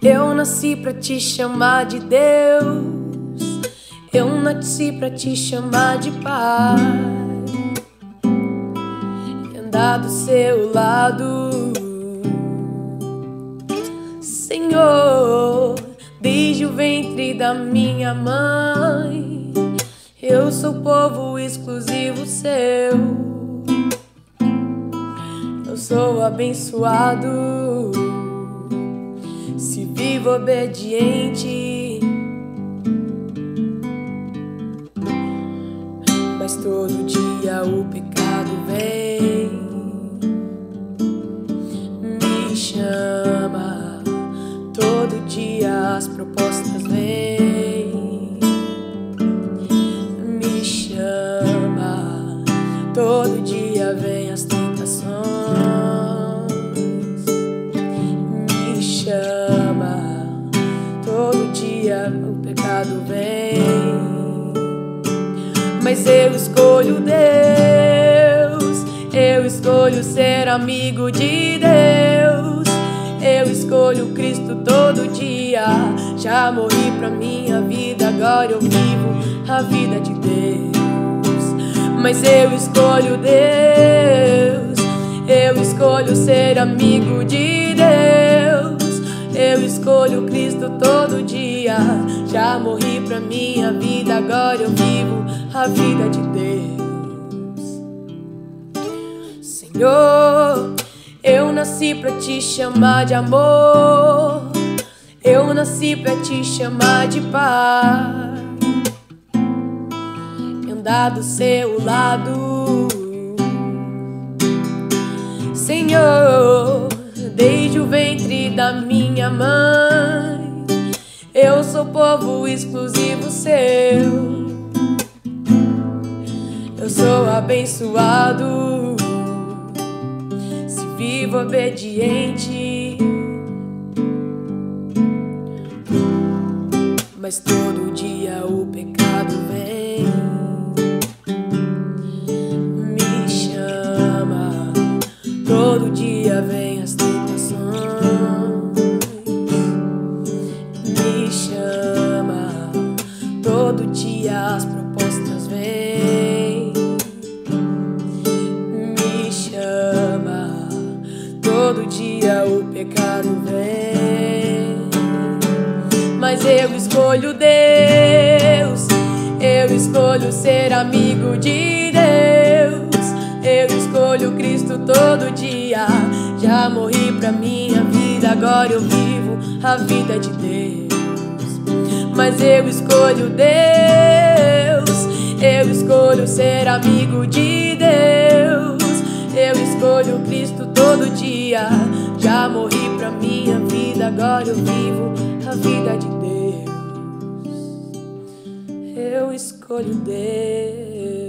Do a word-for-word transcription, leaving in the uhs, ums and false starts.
Eu nasci pra te chamar de Deus, eu nasci pra te chamar de Pai, e andar do seu lado, Senhor. Desde o ventre da minha mãe, eu sou povo exclusivo seu. Eu sou abençoado se vivo obediente, mas todo dia o pecado vem, me chama. Todo dia as propostas vêm, me chama. Todo dia vem as tentações, me chama. Todo dia o pecado vem, mas eu escolho Deus, eu escolho ser amigo de Deus, eu escolho Cristo todo dia. Já morri pra minha vida, agora eu vivo a vida de Deus. Mas eu escolho Deus, eu escolho ser amigo de Deus, eu escolho Cristo todo dia. Já morri pra minha vida, agora eu vivo a vida de Deus. Senhor, eu nasci pra te chamar de amor, eu nasci pra te chamar de Pai, e andar do seu lado, Senhor. Desde o ventre da minha mãe, eu sou povo exclusivo seu. Eu sou abençoado se vivo obediente, mas todo dia o pecado vem, me chama. Todo dia vem as tentações, me chama. Todo dia as propostas vêm, me chama. Todo dia o pecado vem, mas eu escolho Deus, eu escolho ser amigo de Deus, eu escolho Cristo todo dia. Já morri pra minha vida, agora eu vivo a vida de Deus. Mas eu escolho Deus, eu escolho ser amigo de Deus, eu escolho Cristo todo dia. Já morri pra minha vida, agora eu vivo a vida de Deus. Eu escolho Deus.